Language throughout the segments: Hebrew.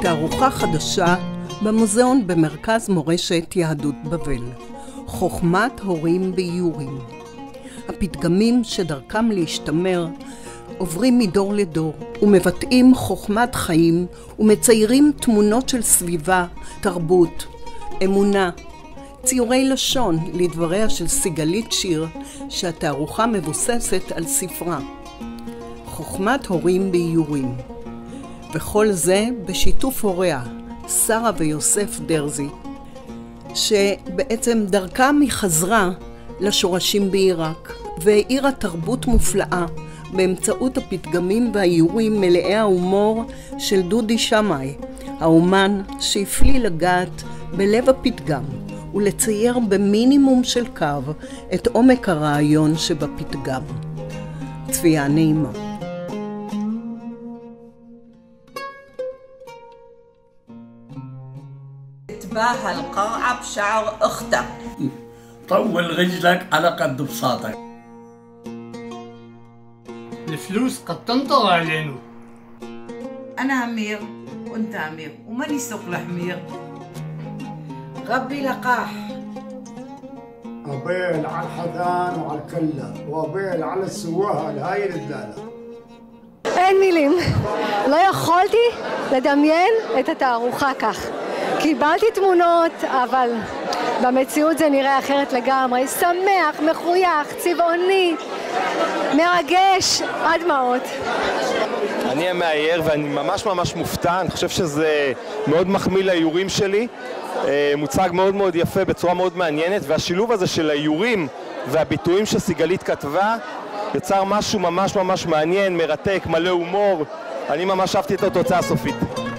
תערוכה חדשה במוזיאון במרכז מורשת יהדות בבל. חוכמת הורים באיורים. הפתגמים שדרכם להשתמר עוברים מדור לדור ומבטאים חוכמת חיים ומציירים תמונות של סביבה, תרבות, אמונה, ציורי לשון לדבריה של סיגלית שיר שהתערוכה מבוססת על ספרה. חוכמת הורים באיורים. וכל זה בשיתוף הוריה, שרה ויוסף דרזי, שבעצם דרכם היא חזרה לשורשים בעיראק והאירה תרבות מופלאה באמצעות הפתגמים והאיורים מלאי ההומור של דודי שמאי, האומן שהפליא לגעת בלב הפתגם ולצייר במינימום של קו את עומק הרעיון שבפתגם. צפייה נעימה. تباهى القرعة بشعر أختك. طول رجلك على قد بساطك. الفلوس قد تنطر علينا. أنا أمير وأنت أمير ومن يسوق الحمير. غبي لقاح. أبيل على الحذان وعلى الكلة وأبيل على السواها هاي الدلالة. אין מילים. לא יכולתי לדמיין את התערוכה כך. קיבלתי תמונות, אבל במציאות זה נראה אחרת לגמרי. שמח, מחוייך, צבעוני, מרגש, עד דמעות. אני המאייר ואני ממש מופתע, אני חושב שזה מאוד מחמיא לאיורים שלי. מוצג מאוד מאוד יפה בצורה מאוד מעניינת, והשילוב הזה של האיורים והביטויים שסיגלית כתבה יצר משהו ממש מעניין, מרתק, מלא הומור. אני ממש אהבתי את התוצאה הסופית.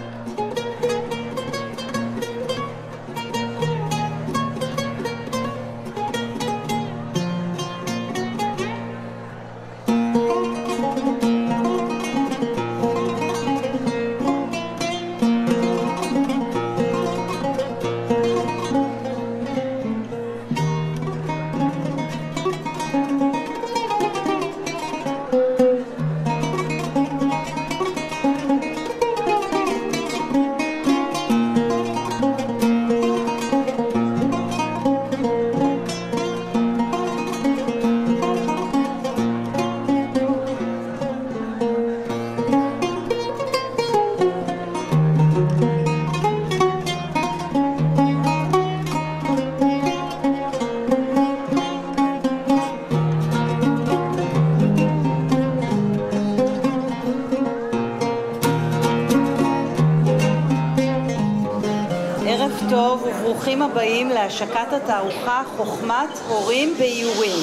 ערב טוב וברוכים הבאים להשקת התערוכה חוכמת הורים באיורים.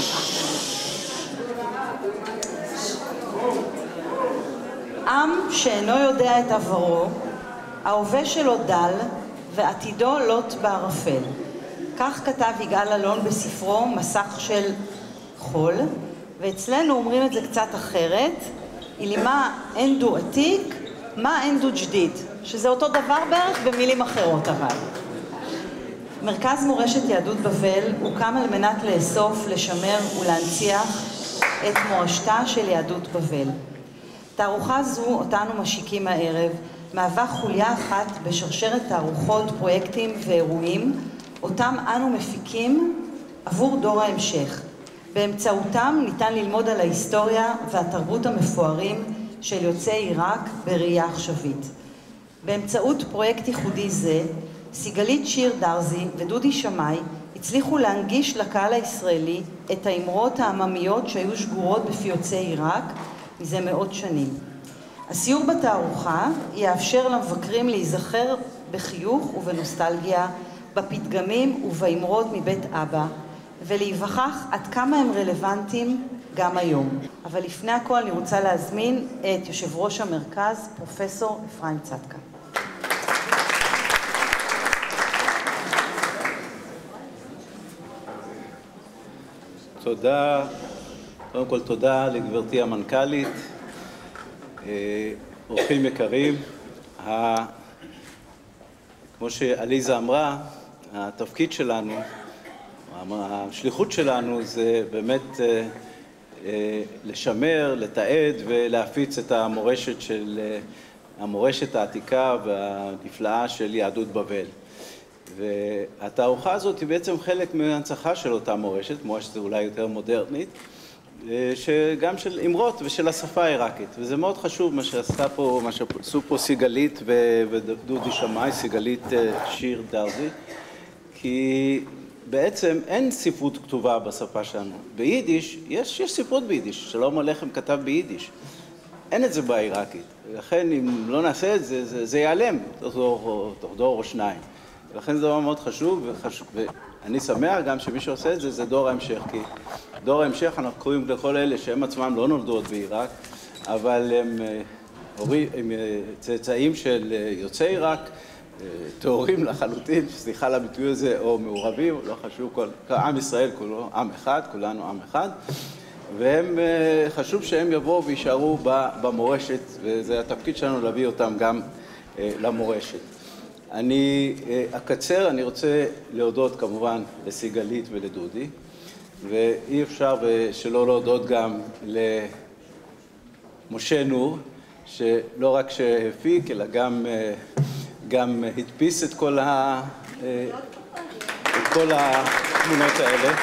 עם שאינו יודע את עברו, ההווה שלו דל ועתידו לוט בערפל. כך כתב יגאל אלון בספרו מסך של חול, ואצלנו אומרים את זה קצת אחרת. אילמה אנדו עתיק, מה אנדו ג'דיד, שזה אותו דבר בערך במילים אחרות אבל. מרכז מורשת יהדות בבל הוקם על מנת לאסוף, לשמר ולהנציח את מורשתה של יהדות בבל. תערוכה זו אותנו משיקים הערב מהווה חוליה אחת בשרשרת תערוכות, פרויקטים ואירועים אותם אנו מפיקים עבור דור ההמשך. באמצעותם ניתן ללמוד על ההיסטוריה והתרבות המפוארים של יוצאי עיראק בראייה עכשווית. באמצעות פרויקט ייחודי זה, סיגלית שיר דרזי ודודי שמאי הצליחו להנגיש לקהל הישראלי את האמרות העממיות שהיו שגורות בפי יוצאי עיראק מזה מאות שנים. הסיור בתערוכה יאפשר למבקרים להיזכר בחיוך ובנוסטלגיה בפתגמים ובאמרות מבית אבא, ולהיווכח עד כמה הם רלוונטיים גם היום. אבל לפני הכל אני רוצה להזמין את יושב ראש המרכז, פרופסור אפרים צדקה. תודה, קודם כל תודה לגברתי המנכ"לית, אורחים יקרים. כמו שעליזה אמרה, התפקיד שלנו, השליחות שלנו זה באמת לשמר, לתעד ולהפיץ את המורשת של המורשת העתיקה והנפלאה של יהדות בבל. והתערוכה הזאת היא בעצם חלק מההנצחה של אותה מורשת אולי יותר מודרנית, שגם של אמרות ושל השפה העיראקית. וזה מאוד חשוב מה שעשו פה סיגלית ודודי שמאי, סיגלית שיר דרזי, כי בעצם אין ספרות כתובה בשפה שלנו. ביידיש, יש ספרות ביידיש, שלום עליכם כתב ביידיש. אין את זה בעיראקית. לכן אם לא נעשה את זה, זה ייעלם תוך דור או שניים. ולכן זה דבר מאוד חשוב, ואני שמח גם שמי שעושה את זה, זה דור ההמשך, כי דור ההמשך אנחנו קוראים לכל אלה שהם עצמם לא נולדו עוד בעיראק, אבל הם צאצאים של יוצאי עיראק, טהורים לחלוטין, סליחה על הביטוי הזה, או מעורבים, לא חשוב, עם ישראל כולו עם אחד, כולנו עם אחד, והם חשוב שהם יבואו וישארו במורשת, וזה התפקיד שלנו להביא אותם גם למורשת. אני אקצר, אני רוצה להודות כמובן לסיגלית ולדודי, ואי אפשר שלא להודות גם למשה נור, שלא רק שהפיק, אלא גם הדפיס את כל התמונות האלה.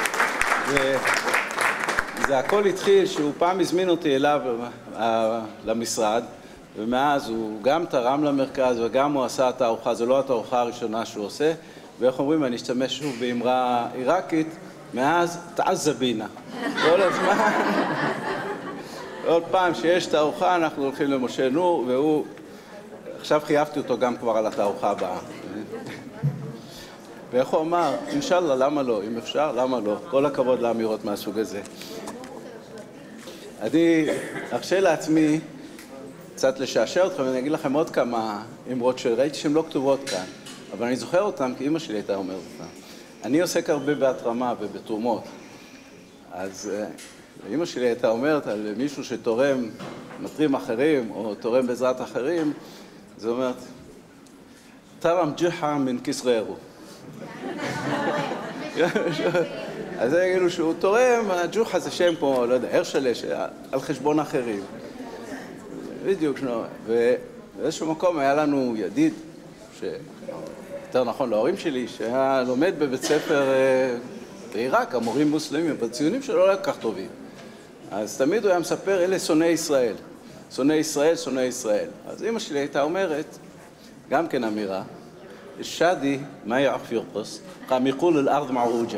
וזה הכל התחיל שהוא פעם הזמין אותי אליו למשרד, ומאז הוא גם תרם למרכז וגם הוא עשה התערוכה, זו לא התערוכה הראשונה שהוא עושה, ואיך אומרים, אני אשתמש שוב באמרה עיראקית, מאז תעזבינה. כל הזמן, עוד פעם שיש תערוכה אנחנו הולכים למשה נור, והוא, עכשיו חייבתי אותו גם כבר על התערוכה הבאה. ואיך הוא אמר, אינשאללה, למה לא? אם אפשר, למה לא? כל הכבוד לאמירות מהסוג הזה. אני ארשה לעצמי קצת לשעשע אתכם, ואני אגיד לכם עוד כמה אמרות שראיתי שהן לא כתובות כאן, אבל אני זוכר אותן כי אמא שלי הייתה אומרת אותן. אני עוסק הרבה בהתרמה ובתרומות, אז אמא שלי הייתה אומרת על מישהו שתורם, מתרים אחרים או תורם בעזרת אחרים, זה אומרת, תרם ג'חה מן כסררו. אז זה יגידו שהוא תורם, הג'וחה זה שם פה, לא יודע, הרשלש, על חשבון אחרים. בדיוק, ובאיזשהו מקום היה לנו ידיד, יותר נכון להורים שלי, שהיה לומד בבית ספר בעיראק, המורים מוסלמים, בציונים שלו לא כך טובים. אז תמיד הוא היה מספר, אלה שונאי ישראל. שונאי ישראל, שונאי ישראל. אז אמא שלי הייתה אומרת, גם כן אמירה, שדי, מה יעק פירפוס? קם יקול אל ארד מערוג'ה.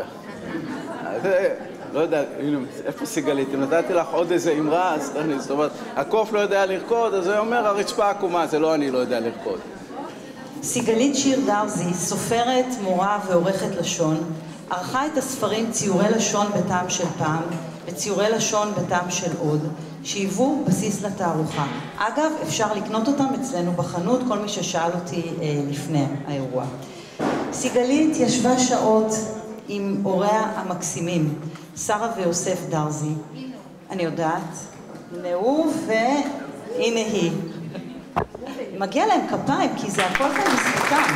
לא יודע, איפה סיגלית? אם נתתי לך עוד איזה אמרה, זאת אומרת, הקוף לא יודע לרקוד, אז הוא אומר, הרצפה עקומה, זה לא אני לא יודע לרקוד. סיגלית שיר דרזי, סופרת, מורה ועורכת לשון, ערכה את הספרים ציורי לשון בטעם של פעם וציורי לשון בטעם של עוד, שהיוו בסיס לתערוכה. אגב, אפשר לקנות אותם אצלנו בחנות, כל מי ששאל אותי לפני האירוע. סיגלית ישבה שעות עם הוריה המקסימים, שרה ויוסף דרזי. אני יודעת, הנה הוא והנה היא. מגיע להם כפיים, כי זה הכל כאן מספקם.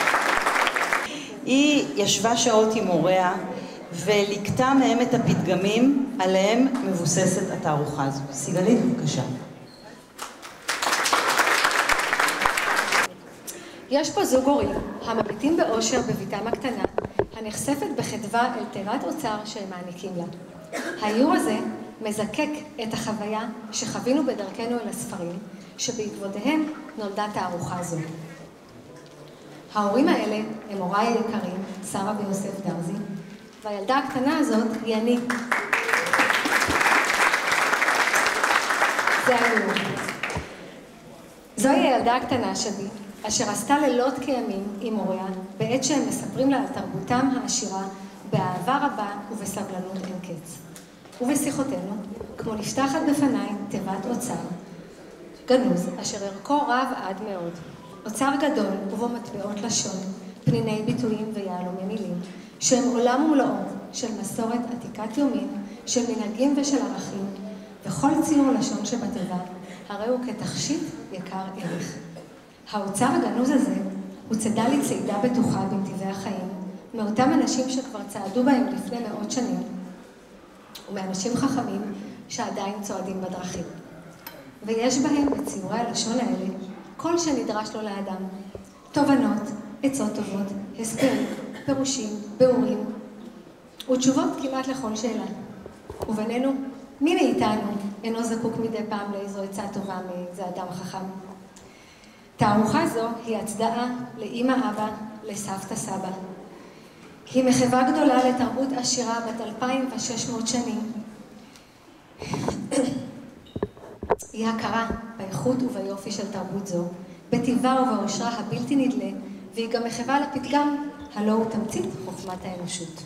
היא ישבה שעות עם הוריה, ולקטה מהם את הפתגמים עליהם מבוססת התערוכה הזו. סיגלית, בבקשה. יש פה זוג הורים המביטים באושר בביתם הקטנה, הנחשפת בחדווה אל תיבת אוצר שהם מעניקים לה. האיור הזה מזקק את החוויה שחווינו בדרכנו אל הספרים, שבעקבותיהם נולדה תערוכה זו. ההורים האלה הם הוריי היקרים, שרה ויוסף דרזי, והילדה הקטנה הזאת היא אני. זה האיור. זוהי הילדה הקטנה שלי, אשר עשתה לילות כימים עם הוריה, בעת שהם מספרים לה על תרבותם העשירה, באהבה רבה ובסבלנות אין קץ. ובשיחותינו, כמו נפתחת בפניי תיבת אוצר, גנוז, אשר ערכו רב עד מאוד. אוצר גדול ובו מטבעות לשון, פניני ביטויים ויהלומי מילים, שהם עולם ומלואו של מסורת עתיקת יומין, של מנהגים ושל ערכים, וכל ציור לשון שבתיבה, הרי הוא כתכשיט יקר ערך. האוצר הגנוז הזה הוא צידה לי צעידה בטוחה בנתיבי החיים, מאותם אנשים שכבר צעדו בהם לפני מאות שנים, ומאנשים חכמים שעדיין צועדים בדרכים. ויש בהם, בציורי הלשון האלה, כל שנדרש לו לאדם. תובנות, עצות טובות, הסברים, פירושים, ביאורים, ותשובות כמעט לכל שאלה. ובינינו, מי מאיתנו אינו זקוק מדי פעם לאיזו עצה טובה מאיזה אדם חכם? תערוכה זו היא הצדעה לאמא אבא, לסבתא סבא. היא מחווה גדולה לתרבות עשירה בת 2,600 שנים. היא הכרה באיכות וביופי של תרבות זו, בטבעה ובאושרה הבלתי נדלה, והיא גם מחווה לפתגם, הלא הוא תמצית חוכמת האנושות.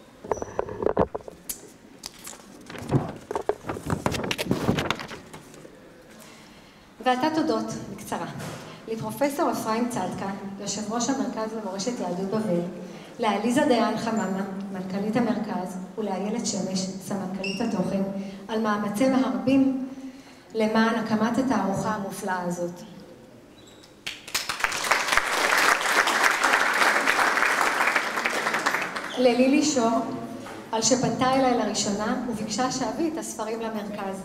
ועתה תודות, בקצרה, לפרופסור אפרים צדקה, יושב ראש המרכז למורשת יהדות בבל, לאליזה דיין חממה, מנכ"לית המרכז, ולאיילת שמש, סמנכ"לית התוכן, על מאמציהם הרבים למען הקמת התערוכה המופלאה הזאת. ללילי שור, על שפנתה אליי לראשונה וביקשה שאביא את הספרים למרכז.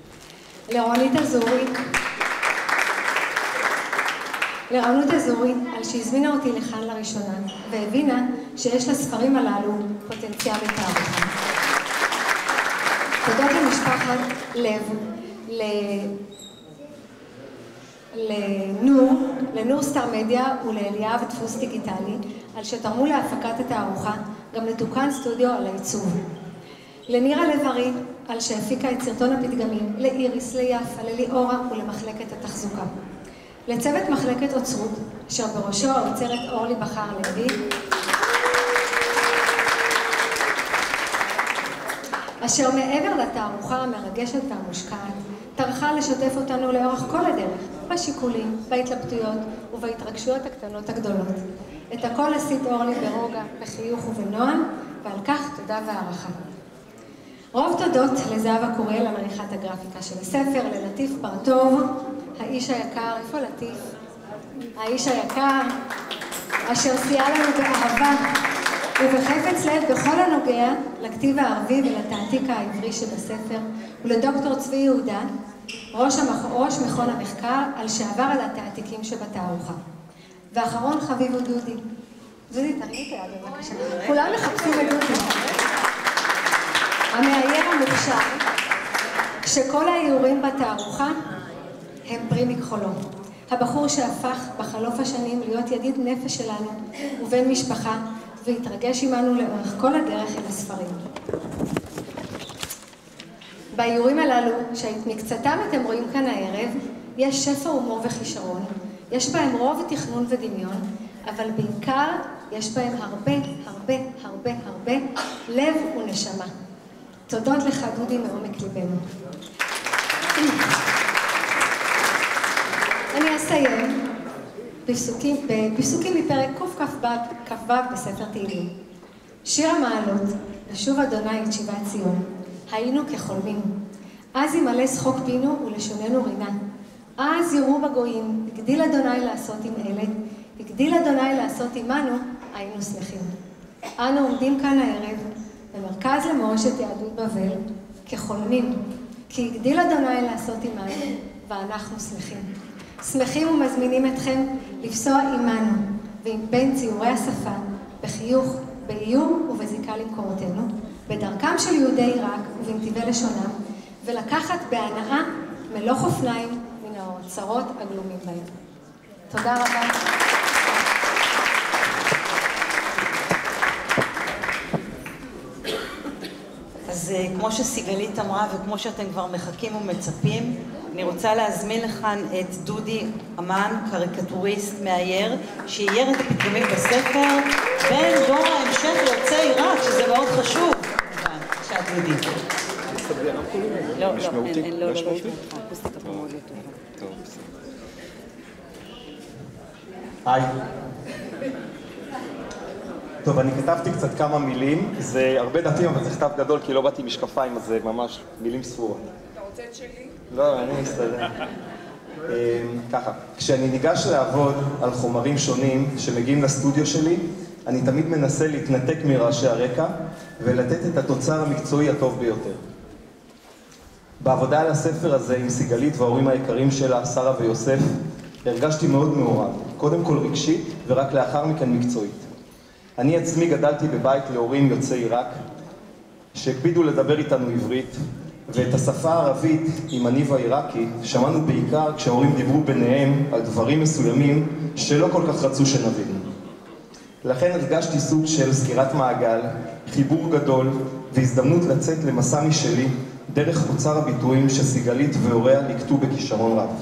לרענות אזורי, על שהזמינה אותי לכאן לראשונה, והבינה שיש לספרים הללו פוטנציאל לתערוכה. תודות למשפחת לב, לנור סטאר מדיה ולאליאב דפוס דיגיטלי, על שתרמו להפקת התערוכה, גם לתוקן סטודיו על העיצוב. לנירה לב-ארי, על שהפיקה את סרטון הפתגמים, לאיריס, ליפה, לליאורה ולמחלקת התחזוקה. לצוות מחלקת אוצרות, אשר בראשו האוצרת אורלי בחר לוי, אשר מעבר לתערוכה המרגשת והמושקעת, טרחה לשתף אותנו לאורך כל הדרך, בשיקולים, בהתלבטויות ובהתרגשויות הקטנות הגדולות. את הכל עשית אורלי ברוגע, בחיוך ובנועם, ועל כך תודה והערכה. רוב תודות לזהבה קורל על עריכת הגרפיקה של הספר, ללטיף בר-טוב, האיש היקר, איפה לטיף? האיש היקר, אשר סייע לנו באהבה ובחפץ לב בכל הנוגע לכתיב הערבי ולתעתיק העברי שבספר, ולדוקטור צבי יהודה, ראש מכון המחקר, על שעבר על התעתיקים שבתערוכה. ואחרון חביב הוא דודי. דודי, תראי את היד בבקשה. כולם מחפשים את דודי. המאייר המוכשר, שכל האיורים בתערוכה הם פרי מכחולו. הבחור שהפך בחלוף השנים להיות ידיד נפש שלנו ובן משפחה, והתרגש עמנו לאורך כל הדרך אל הספרים. באיורים הללו, שמקצתם אתם רואים כאן הערב, יש שפע הומור וכישרון, יש בהם רוב תכנון ודמיון, אבל בעיקר יש בהם הרבה לב ונשמה. תודות לך דודי מעומק ליבנו. אני אסיים בפסוקים מפרק קכ"ו בספר תהילים. שיר המעלות, לשוב אדוני את שיבת ציון, היינו כחולמים. אז ימלא שחוק פינו ולשוננו רינה. אז יראו בגויים, הגדיל אדוני לעשות עם אלה, הגדיל אדוני לעשות עמנו, היינו שמחים. אנו עומדים כאן הערב, במרכז למורשת יהדות בבל, כחולמים, כי הגדיל אדוני לעשות עמנו, ואנחנו שמחים. שמחים ומזמינים אתכם לפסוע עמנו, ועם בין ציורי השפה, בחיוך, באיום ובזיקה למקורותינו, בדרכם של יהודי עיראק ובנתיבי לשונם, ולקחת בהנאה מלוך אופניים מן האוצרות הגלומים בהם. תודה רבה. אז כמו שסיגלית אמרה וכמו שאתם כבר מחכים ומצפים, אני רוצה להזמין לכאן את דודי אמן, קריקטוריסט מאייר, שאייר את הפתגמים בספר בין דור ההמשך ליוצאי עיראק, שזה מאוד חשוב. בבקשה, דודי. לא, אקוסטיקה פה מאוד לא טובה. היי. טוב, אני כתבתי קצת כמה מילים, זה הרבה דפים, אבל זה כתב גדול כי לא באתי משקפיים, אז זה ממש מילים ספורות. אתה רוצה את שלי? לא, אני אסתדר. ככה, כשאני ניגש לעבוד על חומרים שונים שמגיעים לסטודיו שלי, אני תמיד מנסה להתנתק מרעשי הרקע ולתת את התוצר המקצועי הטוב ביותר. בעבודה על הספר הזה עם סיגלית וההורים היקרים שלה, שרה ויוסף, הרגשתי מאוד מעורב, קודם כל רגשית ורק לאחר מכן מקצועית. אני עצמי גדלתי בבית להורים יוצאי עיראק, שהקפידו לדבר איתנו עברית, ואת השפה הערבית עם הניב העיראקי שמענו בעיקר כשההורים דיברו ביניהם על דברים מסוימים שלא כל כך רצו שנבין. לכן הרגשתי סוג של סגירת מעגל, חיבור גדול והזדמנות לצאת למסע משלי דרך אוצר הביטויים שסיגלית והוריה לקטו בכישרון רב.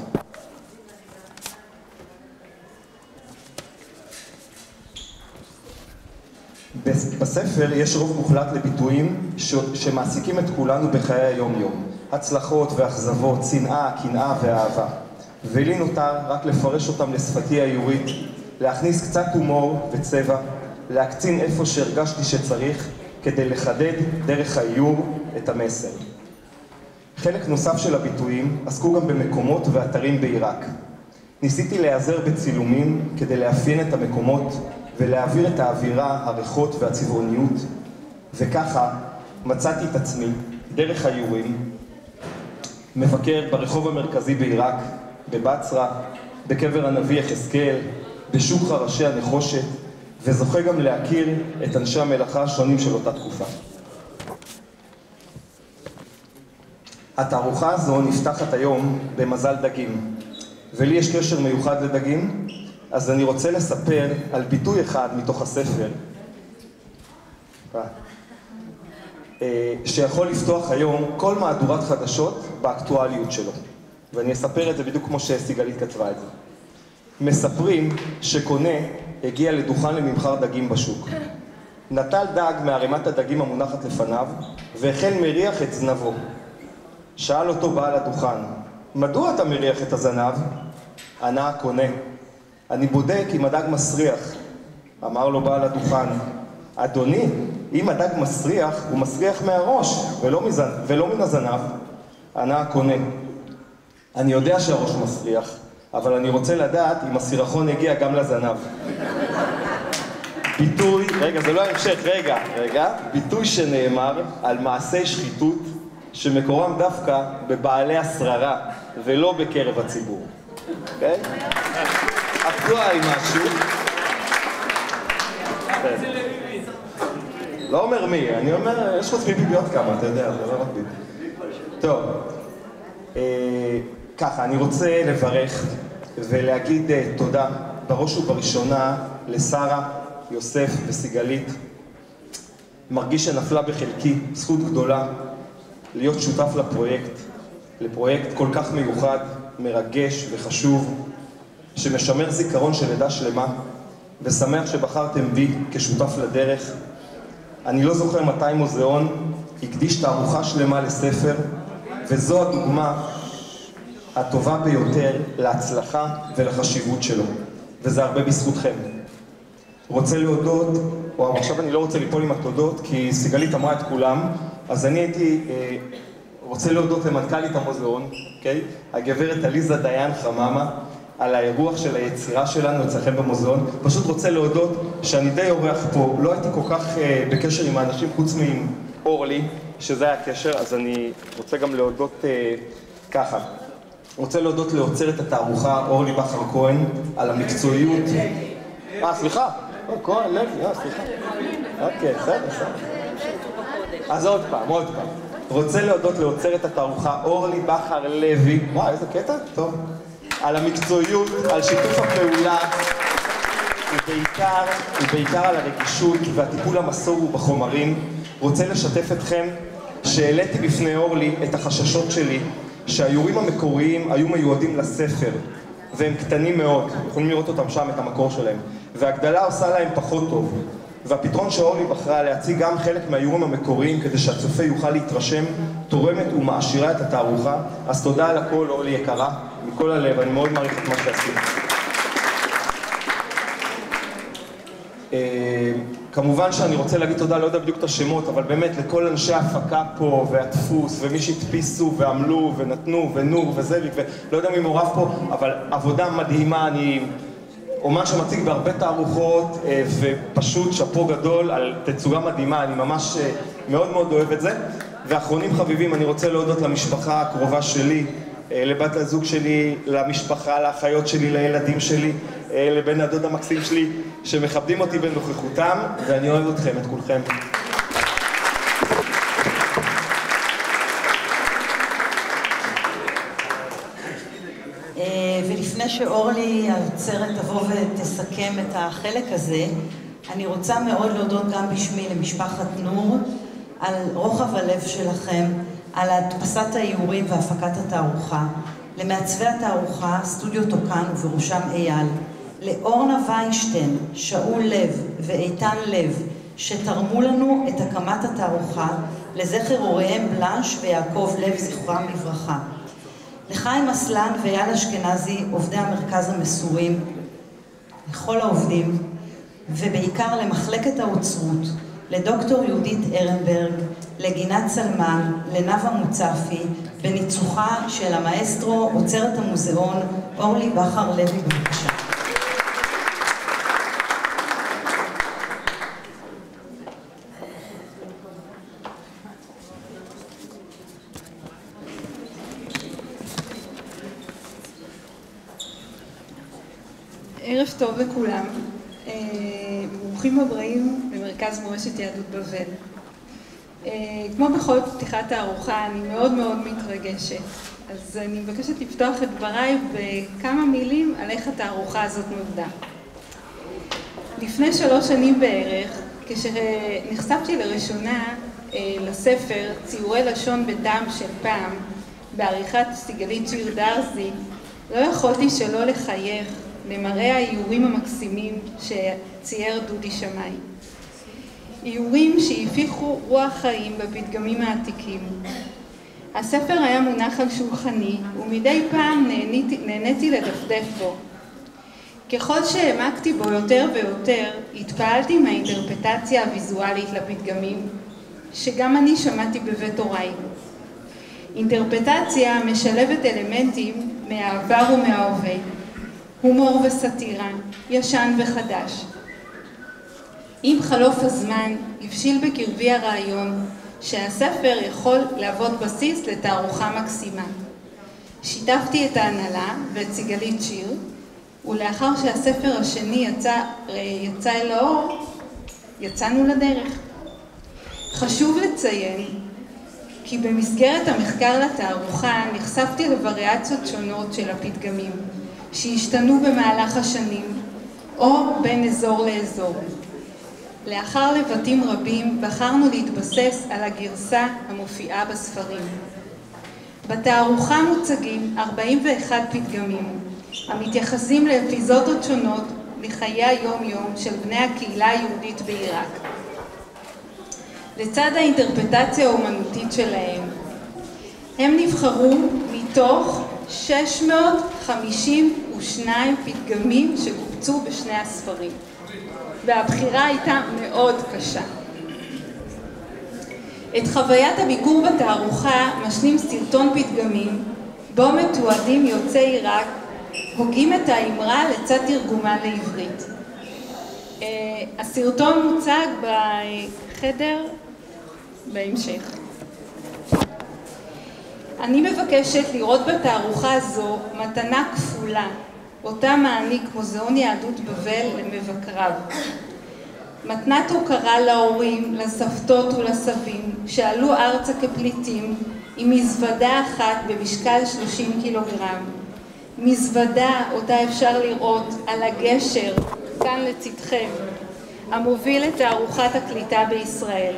בספר יש רוב מוחלט לביטויים שמעסיקים את כולנו בחיי היום-יום. הצלחות ואכזבות, שנאה, קנאה ואהבה. ולי נותר רק לפרש אותם לשפתי האיורית, להכניס קצת הומור וצבע, להקצין איפה שהרגשתי שצריך, כדי לחדד דרך האיור את המסר. חלק נוסף של הביטויים עסקו גם במקומות ואתרים בעיראק. ניסיתי להיעזר בצילומים כדי לאפיין את המקומות ולהעביר את האווירה, הריחות והצבעוניות, וככה מצאתי את עצמי, דרך האיורים, מבקר ברחוב המרכזי בעיראק, בבצרה, בקבר הנביא יחזקאל, בשוק חרשי הנחושת, וזוכה גם להכיר את אנשי המלאכה השונים של אותה תקופה. התערוכה הזו נפתחת היום במזל דגים, ולי יש קשר מיוחד לדגים, אז אני רוצה לספר על ביטוי אחד מתוך הספר, שיכול לפתוח היום כל מהדורת חדשות באקטואליות שלו. ואני אספר את זה בדיוק כמו שסיגלית כתבה את זה. מספרים שקונה הגיע לדוכן לממכר דגים בשוק. נטל דג מערימת הדגים המונחת לפניו, והחל מריח את זנבו. שאל אותו בעל הדוכן, מדוע אתה מריח את הזנב? ענה הקונה, אני בודק אם הדג מסריח. אמר לו בעל הדוכן, אדוני, אם הדג מסריח, הוא מסריח מהראש ולא מן הזנב. ענה הקונה, אני יודע שהראש מסריח, אבל אני רוצה לדעת אם הסירחון הגיע גם לזנב. ביטוי, רגע, זה לא ההמשך, רגע, ביטוי שנאמר על מעשי שחיתות שמקורם דווקא בבעלי השררה ולא בקרב הציבור. אוקיי? אקטואלי משהו. לא אומר מי, אני אומר, יש חוץ מביבי עוד כמה, אתה יודע, זה לא רק ביבי. טוב, ככה, אני רוצה לברך ולהגיד תודה בראש ובראשונה לשרה, יוסף וסיגלית. מרגיש שנפלה בחלקי זכות גדולה להיות שותף לפרויקט כל כך מיוחד, מרגש וחשוב, שמשמר זיכרון של עדה שלמה, ושמח שבחרתם בי כשותף לדרך. אני לא זוכר מתי מוזיאון הקדיש תערוכה שלמה לספר, וזו הדוגמה הטובה ביותר להצלחה ולחשיבות שלו, וזה הרבה בזכותכם. רוצה להודות, או עכשיו אני לא רוצה ליפול עם התודות, כי סיגלית אמרה את כולם, אז אני רוצה להודות למנכ"לית המוזיאון, אוקיי? הגברת עליזה דיין חממה, על האירוח של היצירה שלנו אצלכם במוזיאון. פשוט רוצה להודות שאני די אורח פה, לא הייתי כל כך בקשר עם האנשים חוץ מעם אורלי, שזה היה הקשר, אז אני רוצה גם להודות ככה. רוצה להודות לעוצרת התערוכה אורלי בכר כהן על המקצועיות. סליחה, כהן, לוי, סליחה. אוקיי, בסדר. אז עוד פעם. רוצה להודות לעוצרת התערוכה אורלי בכר לוי. וואי, איזה קטע? טוב. על המקצועיות, על שיתוף הפעולה, ובעיקר על הרגישות והטיפול המסור בחומרים. רוצה לשתף אתכם שהעליתי בפני אורלי את החששות שלי שהאיורים המקוריים היו מיועדים לספר, והם קטנים מאוד, יכולים לראות אותם שם, את המקור שלהם, והגדלה עושה להם פחות טוב. והפתרון שאורלי בחרה להציג גם חלק מהאיורים המקוריים כדי שהצופה יוכל להתרשם, תורמת ומעשירה את התערוכה. אז תודה על הכל, אורלי יקרה, מכל הלב, אני מאוד מעריך את מה שעשית. כמובן שאני רוצה להגיד תודה, לא יודע בדיוק את השמות, אבל באמת לכל אנשי ההפקה פה, והדפוס, ומי שהדפיסו ועמלו ונתנו ונור וזליק, ולא יודע מי מעורב פה, אבל עבודה מדהימה. אני אומן שמציג בהרבה תערוכות, ופשוט שפו גדול על תצוגה מדהימה, אני ממש מאוד מאוד אוהב את זה. ואחרונים חביבים, אני רוצה להודות למשפחה הקרובה שלי, לבת הזוג שלי, למשפחה, לאחיות שלי, לילדים שלי, לבן הדוד המקסים שלי, שמכבדים אותי בנוכחותם, ואני אוהב אתכם, את כולכם. ולפני שאורלי היוצרת תבוא ותסכם את החלק הזה, אני רוצה מאוד להודות גם בשמי למשפחת נור על רוחב הלב שלכם, על הדפסת האיורים והפקת התערוכה, למעצבי התערוכה, סטודיו טוקן ובראשם אייל, לאורנה ויינשטיין, שאול לב ואיתן לב, שתרמו לנו את הקמת התערוכה, לזכר הוריהם בלנש ויעקב לב זכרם לברכה. לחיים אסלן ואייל אשכנזי, עובדי המרכז המסורים, לכל העובדים, ובעיקר למחלקת האוצרות, לדוקטור יהודית ארנברג, לגינת סלמן, לנאווה מוצפי, בניצוחה של המאסטרו, אוצרת המוזיאון, אורלי בכר לוי, בבקשה. ערב טוב לכולם, ברוכים הבאים במרכז מורשת יהדות בבל. כמו בכל פתיחת תערוכה, אני מאוד מאוד מתרגשת, אז אני מבקשת לפתוח את דבריי בכמה מילים על איך התערוכה הזאת נולדה. לפני 3 שנים בערך, כשנחשפתי לראשונה לספר ציורי לשון בדם של פעם, בעריכת סיגלית שיר דרזי, לא יכולתי שלא לחייך למראה האיורים המקסימים שצייר דודי שמאי. איורים שהפיחו רוח חיים בפתגמים העתיקים. הספר היה מונח על שולחני, ומדי פעם נהניתי לדפדף בו. ככל שהעמקתי בו יותר ויותר, התפעלתי מהאינטרפטציה הוויזואלית לפתגמים, שגם אני שמעתי בבית הוריי. אינטרפטציה משלבת אלמנטים מהעבר ומההווה, הומור וסטירה, ישן וחדש. עם חלוף הזמן הבשיל בקרבי הרעיון שהספר יכול להוות בסיס לתערוכה מקסימה. שיתפתי את ההנהלה ואת סיגלית שיר, ולאחר שהספר השני יצא אל האור, יצאנו לדרך. חשוב לציין כי במסגרת המחקר לתערוכה נחשפתי לווריאציות שונות של הפתגמים, שהשתנו במהלך השנים או בין אזור לאזור. לאחר לבטים רבים בחרנו להתבסס על הגרסה המופיעה בספרים. בתערוכה מוצגים 41 פתגמים המתייחסים לאפיזודות שונות מחיי היום-יום של בני הקהילה היהודית בעיראק. לצד האינטרפטציה האומנותית שלהם, הם נבחרו מתוך 652 פתגמים שקופצו בשני הספרים, והבחירה הייתה מאוד קשה. את חוויית הביקור בתערוכה משלים סרטון פתגמים, בו מתועדים יוצאי עיראק הוגים את האמרה לצד תרגומה לעברית. הסרטון מוצג בחדר בהמשך. אני מבקשת לראות בתערוכה הזו מתנה כפולה, אותה מעניק מוזיאון יהדות בבל למבקריו. מתנת הוקרה להורים, לסבתות ולסבים שעלו ארצה כפליטים עם מזוודה אחת במשקל 30 קילוגרם. מזוודה אותה אפשר לראות על הגשר כאן לצדכם, המוביל את תערוכת הקליטה בישראל.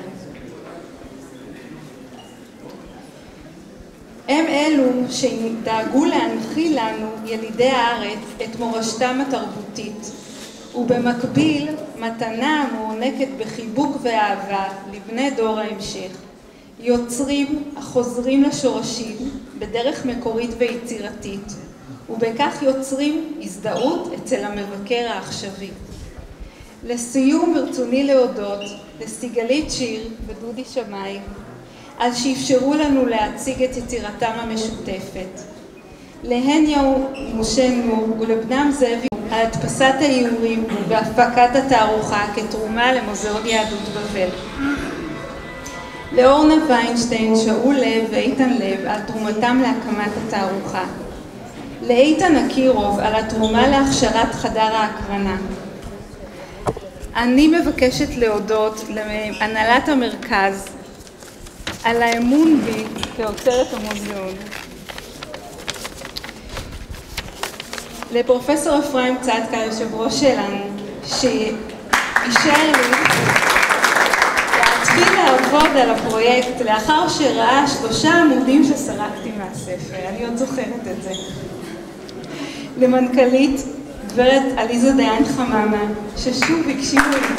הם אלו שדאגו להנחיל לנו, ילידי הארץ, את מורשתם התרבותית, ובמקביל מתנה מוענקת בחיבוק ואהבה לבני דור ההמשך, יוצרים החוזרים לשורשים בדרך מקורית ויצירתית, ובכך יוצרים הזדהות אצל המבקר העכשווי. לסיום ברצוני להודות לסיגלית שיר ודודי שמאי על שאפשרו לנו להציג את יצירתם המשותפת. להניה משה נור ולבנם זאבי על הדפסת האיורים והפקת התערוכה כתרומה למוזיאון יהדות בבל. לאורנה ויינשטיין, שאול לב ואיתן לב על תרומתם להקמת התערוכה. לאיתן אקירוב על התרומה להכשרת חדר ההקרנה. אני מבקשת להודות להנהלת המרכז על האמון בי כאוצרת המוזיאון. לפרופסור אפרים צדקה, יושב ראש שלנו, שאישר לי להתחיל לעבוד על הפרויקט לאחר שראה 3 עמודים שסרקתי מהספר, אני עוד זוכרת את זה. למנכ"לית גברת עליזה דיין חממה, ששוב הקשיבו לי.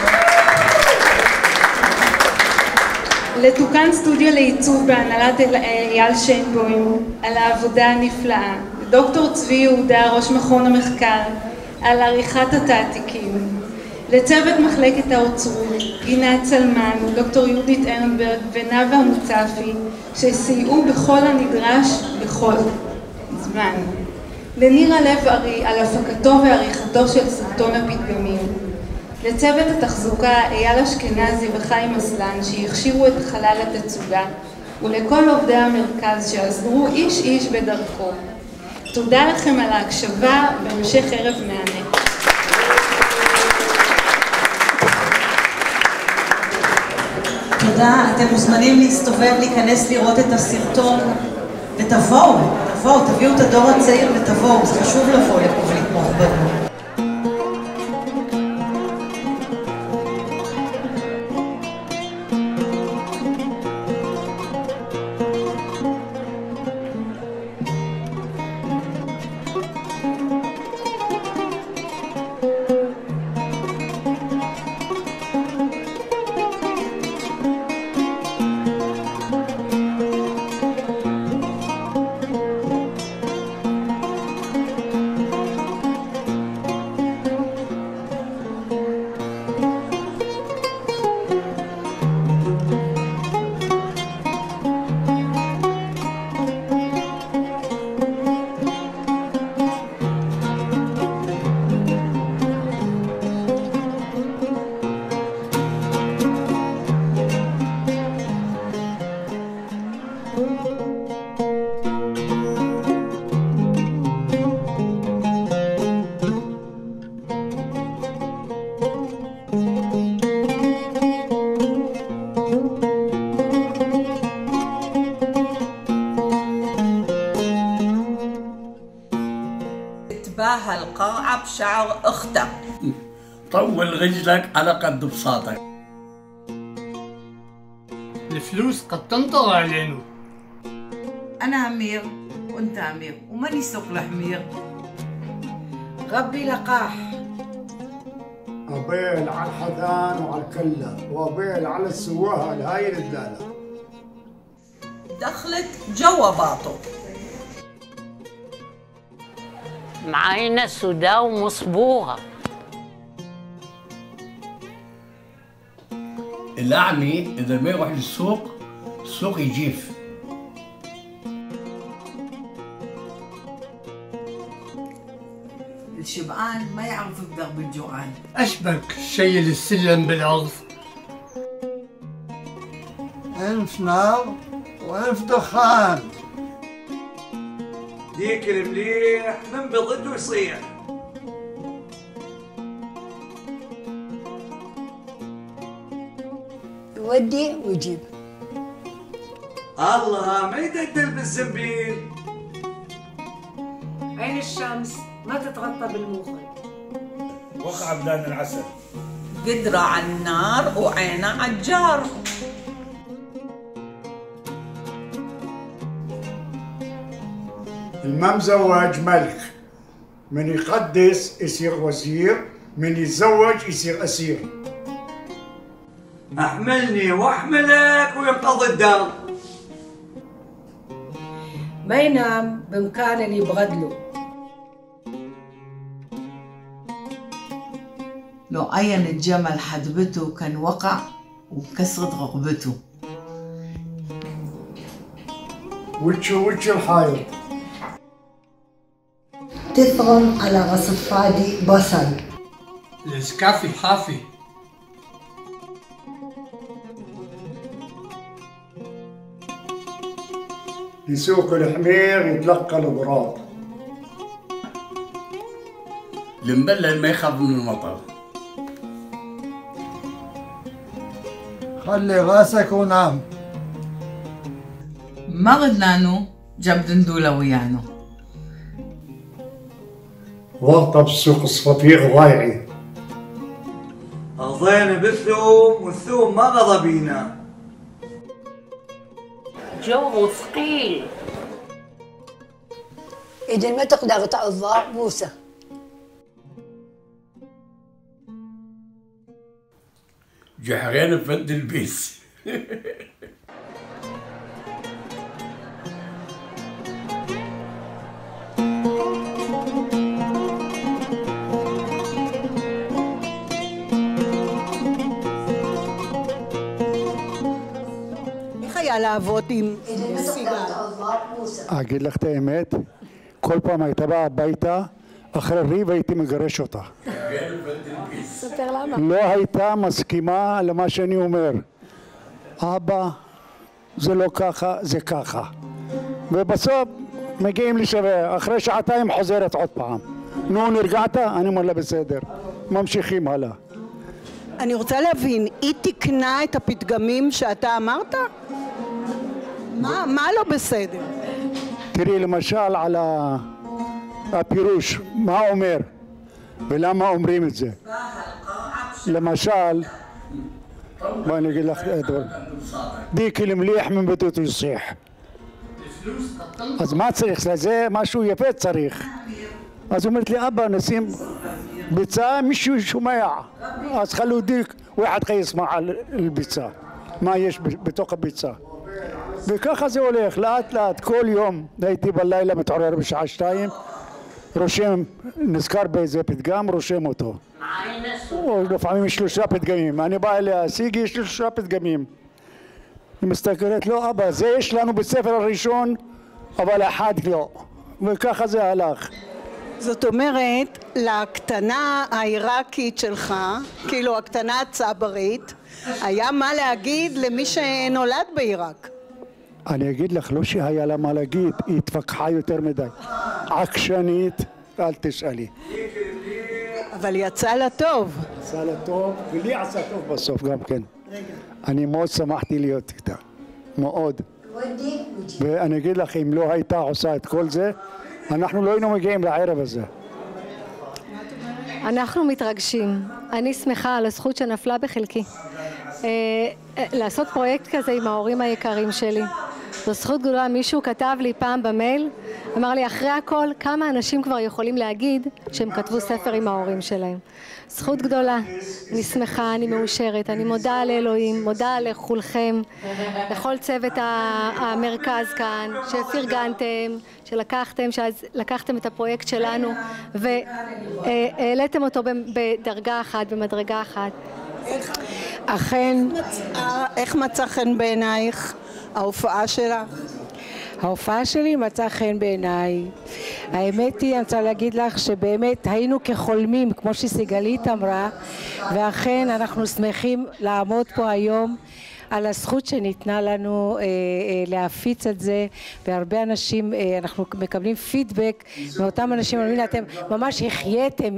לתוקן סטודיו לעיצוב בהנהלת אייל שיינבוים על העבודה הנפלאה. לדוקטור צבי יהודה, ראש מכון המחקר, על עריכת התעתיקים. לצוות מחלקת האוצרות, גינת צלמן, דוקטור יהודית ארנברג ונאווה מוצפי, שסייעו בכל הנדרש בכל זמן. לנירה לב ארי על הפקתו ועריכתו של סרטון הפתגמים. לצוות התחזוקה אייל אשכנזי וחיים אסלן שהכשירו את חלל התצוגה, ולכל עובדי המרכז שעזרו איש איש בדרכו. תודה לכם על ההקשבה, בהמשך ערב מהנה. תודה, אתם מוזמנים להסתובב, להיכנס לראות את הסרטון, ותבואו, תביאו את הדור הצעיר ותבואו, זה חשוב לבוא לפה ולתמוך בנו. القرعة بشعر أختها. طول رجلك على قد بساطك. الفلوس قد تنطر علينا. أنا أمير وأنت أمير وماني سوق الحمير. غبي لقاح. أبيل على الحدان وعلى الكلة وأبيل على السواها لهاي الدالة. دخلك جوا باطو. معانا سوداء ومصبوغة. الأعمي إذا ما يروح للسوق السوق يجيف. الشبعان ما يعرف يقدر بالجوعان. أشبك شيل السلم بالأرض. أنف نار وأنف دخان. ديك المليح من بضد ويصيح. يودي ويجيب. الله ما يدلدل بالزنبيل. عين الشمس ما تتغطى بالموخر. وقع بدان العسل. قدرة على النار وعينة على الجار. الما مزوج ملك، من يقدس يصير وزير، من يتزوج يصير أسير. أحملني وأحملك وينقضي الدار. ما ينام بإمكان اللي يبغدله. لو عين الجمل حدبته كان وقع وكسرت رقبته. وش الحايط. تفرم على غصفادي بصل. الاسكافي حافي. يسوق الحمير يتلقى الغراب. المبلل ما يخاف من المطر. خلي راسك ونام. ما غدلانو جاب دندولة ويانو. ورطة بالسوق الصفافيغ ضايعين. رضينا بالثوم والثوم ما رضى بينا. جو ثقيل. إذا ما تقدر تعضى موسى. جحرين بفد البيس. איך היה לעבוד עם סיגל? אגיד לך את האמת, כל פעם הייתה באה הביתה, אחרי ריב הייתי מגרש אותה. ספר למה. לא הייתה מסכימה למה שאני אומר. אבא, זה לא ככה, זה ככה. ובסוף מגיעים לשווה, אחרי שעתיים חוזרת עוד פעם. נו, נרגעת? אני אומר לה בסדר. ממשיכים הלאה. אני רוצה להבין, היא תקנה את הפתגמים שאתה אמרת? מה לא בסדר? תראי למשל על הפירוש, מה אומר ולמה אומרים את זה. למשל, בואי אני אגיד לך דבר, דיק למליח מן ביתו יסיח. אז מה צריך? לזה משהו יפה צריך. אז אומרת לי, אבא, נשים ביצה, מישהו שומע. אז חלו דיק, ואחד ישמע על ביצה. מה יש בתוך הביצה. וככה זה הולך, לאט לאט, כל יום הייתי בלילה מתעורר בשעה 2, רושם, נזכר באיזה פתגם, רושם אותו. או לפעמים 3 פתגמים, אני בא אליה, סיגי, יש 3 פתגמים. היא מסתכלת, לא אבא, זה יש לנו בספר הראשון, אבל אחד לא. וככה זה הלך. זאת אומרת, לקטנה העיראקית שלך, כאילו הקטנה הצברית, היה מה להגיד למי שנולד בעיראק. אני אגיד לך, לא שהיה לה מה להגיד, היא התווכחה יותר מדי. עקשנית, אל תשאלי. אבל יצא לה טוב. יצא לה טוב, ולי עשה טוב בסוף גם כן. אני מאוד שמחתי להיות איתה, מאוד. ואני אגיד לך, אם לא הייתה עושה את כל זה, אנחנו לא היינו מגיעים לערב הזה. אנחנו מתרגשים. אני שמחה על הזכות שנפלה בחלקי. לעשות פרויקט כזה עם ההורים היקרים שלי. זו זכות גדולה. מישהו כתב לי פעם במייל, אמר לי, אחרי הכל, כמה אנשים כבר יכולים להגיד שהם כתבו ספר עם ההורים שלהם. זכות גדולה. אני שמחה, אני מאושרת, אני מודה לאלוהים, מודה לכולכם, לכל צוות המרכז כאן, שפרגנתם, שלקחתם את הפרויקט שלנו והעליתם אותו בדרגה אחת, במדרגה אחת. אכן, איך מצא חן בעינייך ההופעה שלך? ההופעה שלי מצאה חן בעיניי. האמת היא, אני רוצה להגיד לך שבאמת היינו כחולמים, כמו שסיגלית אמרה, ואכן אנחנו שמחים לעמוד פה היום על הזכות שניתנה לנו להפיץ את זה, והרבה אנשים, אנחנו מקבלים פידבק מאותם אנשים, אתם ממש החייתם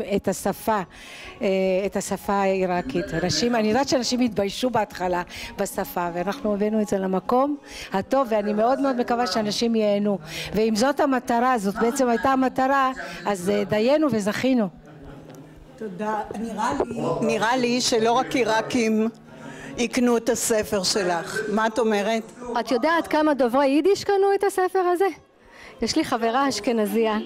את השפה העיראקית. אני יודעת שאנשים התביישו בהתחלה בשפה, ואנחנו הבאנו את זה למקום הטוב, ואני מאוד מאוד מקווה שאנשים ייהנו. ואם זאת המטרה, זאת בעצם הייתה המטרה, אז דיינו וזכינו. תודה. נראה לי שלא רק עיראקים יקנו את הספר שלך. מה את אומרת? את יודעת כמה דוברי יידיש קנו את הספר הזה? יש לי חברה אשכנזייה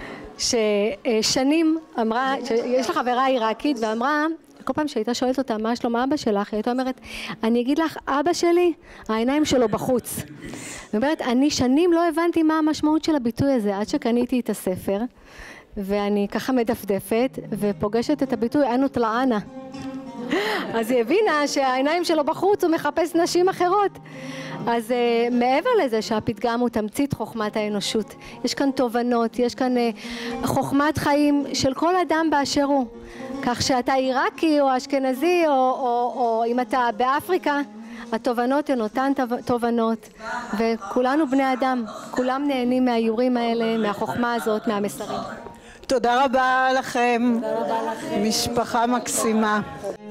ששנים אמרה, יש לה חברה עיראקית ואמרה, כל פעם שהייתה שואלת אותה מה שלום אבא שלך, היא הייתה אומרת, אני אגיד לך, אבא שלי, העיניים שלו בחוץ. היא אומרת, אני שנים לא הבנתי מה המשמעות של הביטוי הזה, עד שקניתי את הספר, ואני ככה מדפדפת ופוגשת את הביטוי אנו תלענה. אז היא הבינה שהעיניים שלו בחוץ, הוא מחפש נשים אחרות. אז מעבר לזה שהפתגם הוא תמצית חוכמת האנושות, יש כאן תובנות, יש כאן חוכמת חיים של כל אדם באשר הוא. כך שאתה עיראקי או אשכנזי או אם אתה באפריקה, התובנות הן אותן תובנות, וכולנו בני אדם, כולם נהנים מהאיורים האלה, מהחוכמה הזאת, מהמסרים. תודה רבה לכם, משפחה מקסימה.